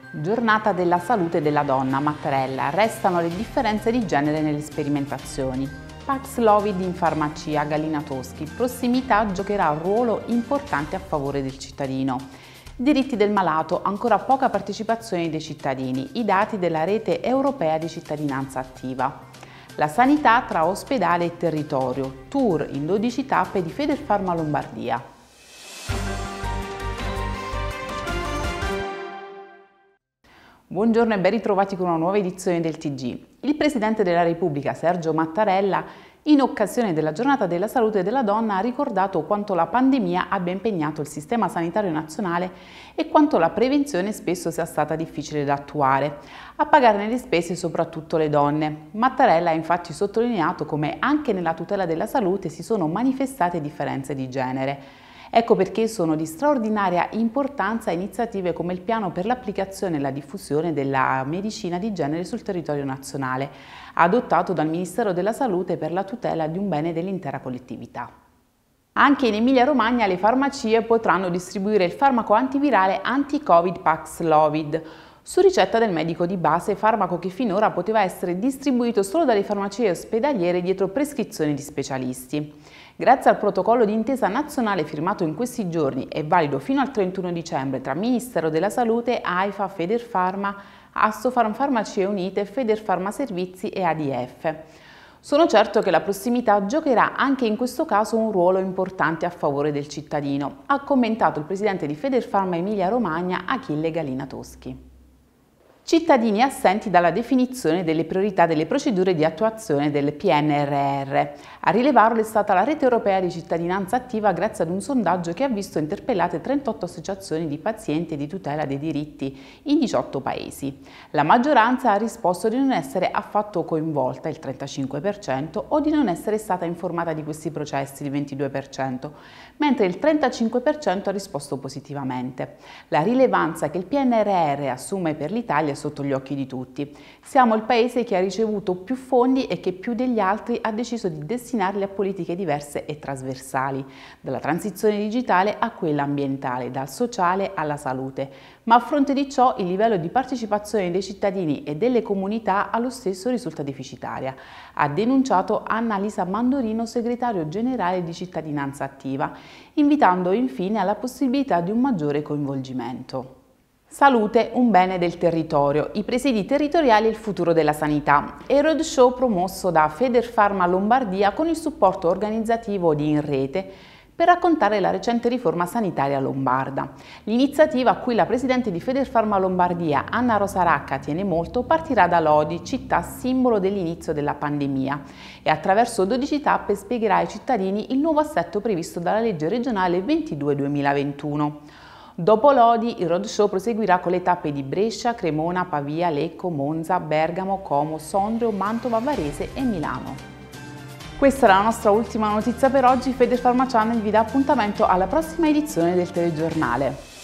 Giornata della salute della donna, Mattarella, restano le differenze di genere nelle sperimentazioni. Paxlovid in farmacia, Galina Toschi, prossimità giocherà un ruolo importante a favore del cittadino. Diritti del malato, ancora poca partecipazione dei cittadini, i dati della rete europea di cittadinanza attiva. La sanità tra ospedale e territorio, tour in 12 tappe di Federfarma Lombardia. Buongiorno e ben ritrovati con una nuova edizione del TG. Il Presidente della Repubblica, Sergio Mattarella, in occasione della Giornata della Salute della Donna ha ricordato quanto la pandemia abbia impegnato il sistema sanitario nazionale e quanto la prevenzione spesso sia stata difficile da attuare. A pagarne le spese soprattutto le donne. Mattarella ha infatti sottolineato come anche nella tutela della salute si sono manifestate differenze di genere. Ecco perché sono di straordinaria importanza iniziative come il piano per l'applicazione e la diffusione della medicina di genere sul territorio nazionale, adottato dal Ministero della Salute per la tutela di un bene dell'intera collettività. Anche in Emilia-Romagna le farmacie potranno distribuire il farmaco antivirale anti-Covid Paxlovid, su ricetta del medico di base, farmaco che finora poteva essere distribuito solo dalle farmacie ospedaliere dietro prescrizione di specialisti. Grazie al protocollo d'intesa nazionale firmato in questi giorni e valido fino al 31 dicembre tra Ministero della Salute, AIFA, Federfarma, Assofarm Farmacie Unite, Federfarma Servizi e ADF. Sono certo che la prossimità giocherà anche in questo caso un ruolo importante a favore del cittadino, ha commentato il presidente di Federfarma Emilia Romagna, Achille Galina Toschi. Cittadini assenti dalla definizione delle priorità delle procedure di attuazione del PNRR. A rilevarlo è stata la Rete Europea di Cittadinanza Attiva grazie ad un sondaggio che ha visto interpellate 38 associazioni di pazienti e di tutela dei diritti in 18 paesi. La maggioranza ha risposto di non essere affatto coinvolta, il 35%, o di non essere stata informata di questi processi, il 22%, mentre il 35% ha risposto positivamente. La rilevanza che il PNRR assume per l'Italia sotto gli occhi di tutti. Siamo il paese che ha ricevuto più fondi e che più degli altri ha deciso di destinarli a politiche diverse e trasversali, dalla transizione digitale a quella ambientale, dal sociale alla salute. Ma a fronte di ciò il livello di partecipazione dei cittadini e delle comunità allo stesso risulta deficitaria, ha denunciato Annalisa Mandorino, segretario generale di Cittadinanza Attiva, invitando infine alla possibilità di un maggiore coinvolgimento. Salute, un bene del territorio, i presidi territoriali e il futuro della sanità. È il roadshow promosso da Federfarma Lombardia con il supporto organizzativo di In Rete per raccontare la recente riforma sanitaria lombarda. L'iniziativa, a cui la presidente di Federfarma Lombardia, Anna Rosa Racca, tiene molto, partirà da Lodi, città simbolo dell'inizio della pandemia, e attraverso 12 tappe spiegherà ai cittadini il nuovo assetto previsto dalla legge regionale 22-2021. Dopo Lodi, il roadshow proseguirà con le tappe di Brescia, Cremona, Pavia, Lecco, Monza, Bergamo, Como, Sondrio, Mantova, Varese e Milano. Questa è la nostra ultima notizia per oggi. Federfarma Channel vi dà appuntamento alla prossima edizione del telegiornale.